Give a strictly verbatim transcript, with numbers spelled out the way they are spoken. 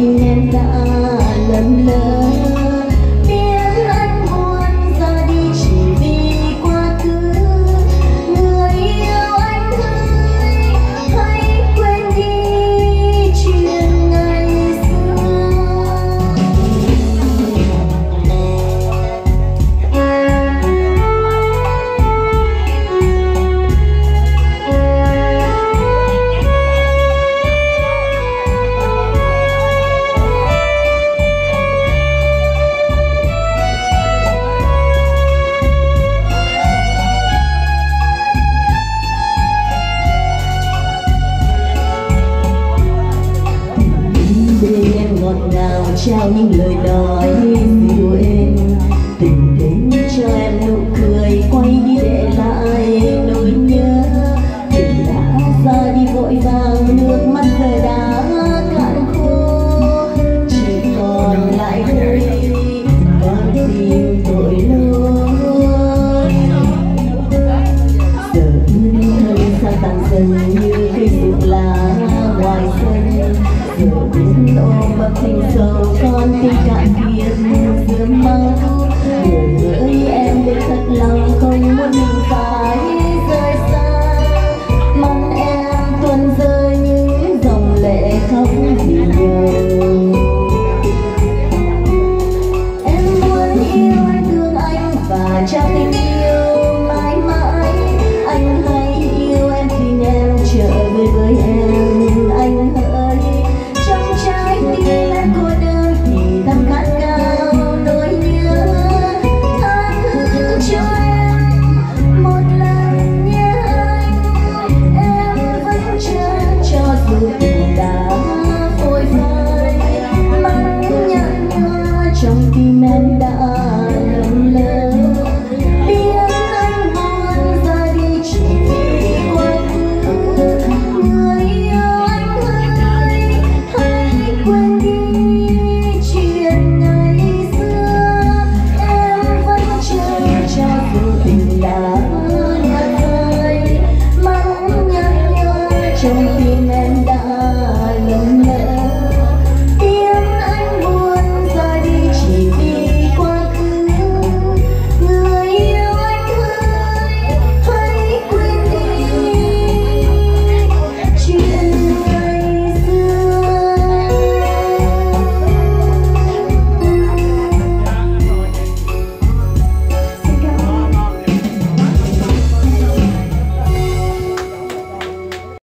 tình em đã lầm lỡ. Tiếng anh buồn ra đi chỉ vì quá khứ. Người yêu anh ơi, hãy quên đi chuyện ngày ngọt ngào trao những lời nói dịu êm, tìm đến cho em nụ cười, quay đi để lại nỗi nhớ. Tình đã ra đi vội vàng, nước mắt giờ đã cạn khô, chỉ còn lại đây con tim tội lỗi. Giờ thân xa tàn dần như cây rụng lá ngoài sân, giờ biết ôm ấp thành sầu con tim cạn kiệt giữa mong